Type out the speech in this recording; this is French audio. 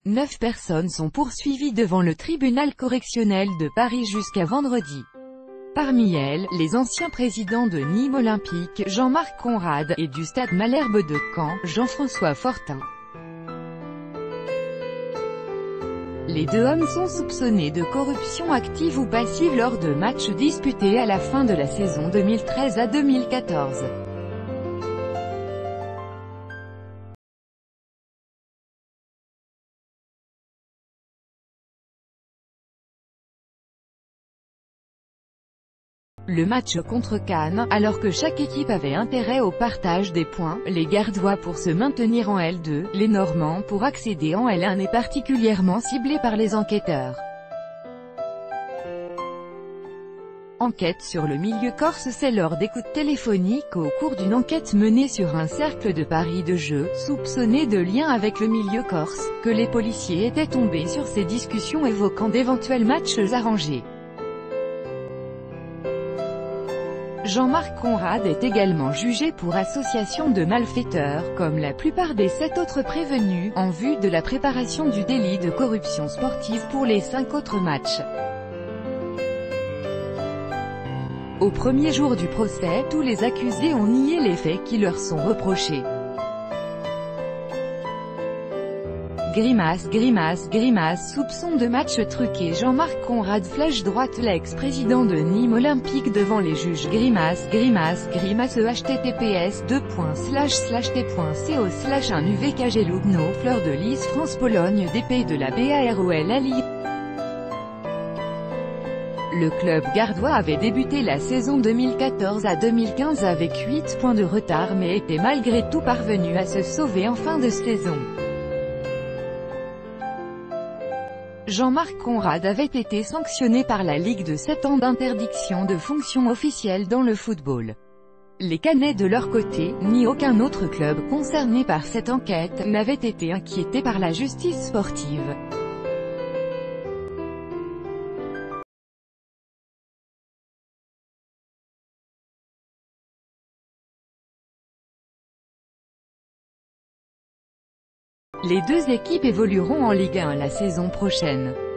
9 personnes sont poursuivies devant le tribunal correctionnel de Paris jusqu'à vendredi. Parmi elles, les anciens présidents de Nîmes Olympique, Jean-Marc Conrad, et du Stade Malherbe de Caen, Jean-François Fortin. Les deux hommes sont soupçonnés de corruption active ou passive lors de matchs disputés à la fin de la saison 2013 à 2014. Le match contre Cannes, alors que chaque équipe avait intérêt au partage des points, les Gardois pour se maintenir en L2, les Normands pour accéder en L1 est particulièrement ciblé par les enquêteurs. Enquête sur le milieu corse. C'est lors d'écoutes téléphoniques au cours d'une enquête menée sur un cercle de paris de jeu, soupçonné de lien avec le milieu corse, que les policiers étaient tombés sur ces discussions évoquant d'éventuels matchs arrangés. Jean-Marc Conrad est également jugé pour association de malfaiteurs, comme la plupart des 7 autres prévenus, en vue de la préparation du délit de corruption sportive pour les 5 autres matchs. Au premier jour du procès, tous les accusés ont nié les faits qui leur sont reprochés. Grimace, grimace, grimace, soupçon de match truqué. Jean-Marc Conrad flèche droite. L'ex-président de Nîmes Olympique devant les juges. Grimace, grimace, grimace. https://t.co/1 UVKG Lugno Fleur de Lys France Pologne DP de la BAROL Ali. Le club gardois avait débuté la saison 2014 à 2015 avec 8 points de retard mais était malgré tout parvenu à se sauver en fin de saison. Jean-Marc Conrad avait été sanctionné par la Ligue de 7 ans d'interdiction de fonction officielle dans le football. Les Canets de leur côté, ni aucun autre club concerné par cette enquête, n'avaient été inquiétés par la justice sportive. Les deux équipes évolueront en Ligue 1 la saison prochaine.